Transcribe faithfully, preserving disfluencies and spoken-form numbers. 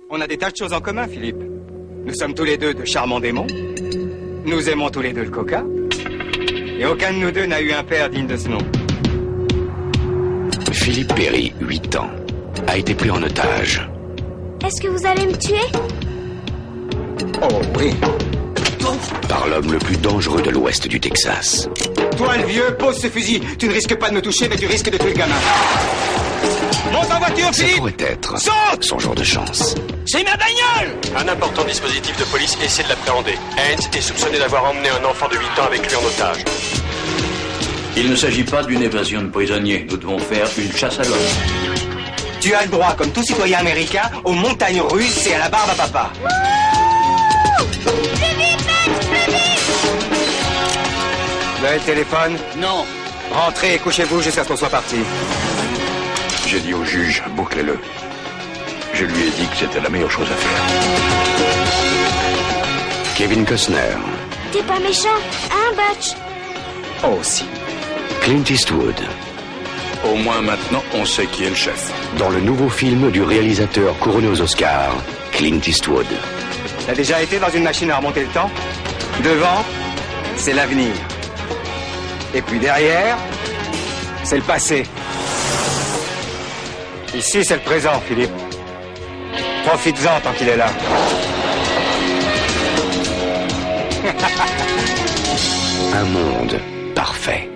On a des tas de choses en commun, Philippe. Nous sommes tous les deux de charmants démons. Nous aimons tous les deux le coca. Et aucun de nous deux n'a eu un père digne de ce nom. Philippe Perry, huit ans, a été pris en otage. Est-ce que vous allez me tuer? Oh oui. Par l'homme le plus dangereux de l'ouest du Texas. Toi, le vieux, pose ce fusil. Tu ne risques pas de me toucher, mais tu risques de tuer le gamin. Monte en voiture, Ça Philippe! pourrait être Saute! son jour de chance. C'est ma bagnole! Un important dispositif de police essaie de l'appréhender. Haynes est soupçonné d'avoir emmené un enfant de huit ans avec lui en otage. Il ne s'agit pas d'une évasion de prisonniers. Nous devons faire une chasse à l'homme. Tu as le droit, comme tout citoyen américain, aux montagnes russes et à la barbe à papa. Vous avez le téléphone? Non. Rentrez et couchez-vous jusqu'à ce qu'on soit parti. J'ai dit au juge, bouclez-le. Je lui ai dit que c'était la meilleure chose à faire. Kevin Costner, T'es pas méchant, hein, Butch? Oh, si. Clint Eastwood, Au moins maintenant, on sait qui est le chef. dans le nouveau film du réalisateur couronné aux Oscars, Clint Eastwood. T'as déjà été dans une machine à remonter le temps? Devant, c'est l'avenir. Et puis derrière, c'est le passé. Ici, c'est le présent, Philippe. Profites-en tant qu'il est là. Un monde parfait.